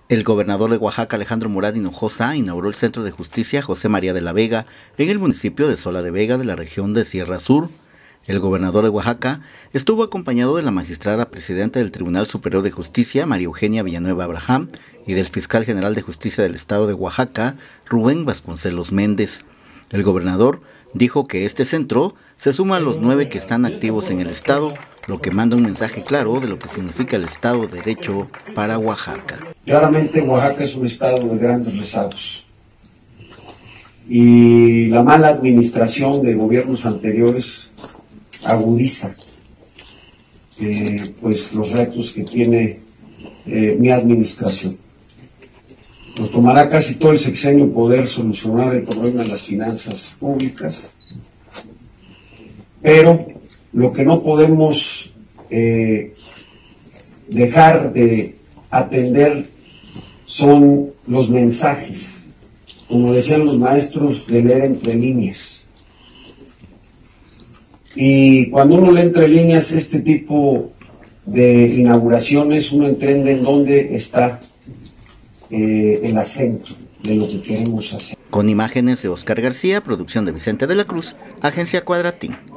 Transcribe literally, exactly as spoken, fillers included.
El gobernador de Oaxaca, Alejandro Murat Hinojosa, inauguró el Centro de Justicia José María de la Vega en el municipio de Sola de Vega de la región de Sierra Sur. El gobernador de Oaxaca estuvo acompañado de la magistrada presidenta del Tribunal Superior de Justicia, María Eugenia Villanueva Abraham, y del fiscal general de Justicia del Estado de Oaxaca, Rubén Vasconcelos Méndez. El gobernador dijo que este centro se suma a los nueve que están activos en el Estado, lo que manda un mensaje claro de lo que significa el Estado de Derecho para Oaxaca. Claramente Oaxaca es un estado de grandes rezagos y la mala administración de gobiernos anteriores agudiza eh, pues los retos que tiene eh, mi administración. Nos tomará casi todo el sexenio poder solucionar el problema de las finanzas públicas, pero lo que no podemos eh, dejar de atender son los mensajes, como decían los maestros, de leer entre líneas. Y cuando uno lee entre líneas este tipo de inauguraciones, uno entiende en dónde está eh, el acento de lo que queremos hacer. Con imágenes de Oscar García, producción de Vicente de la Cruz, Agencia Cuadratín.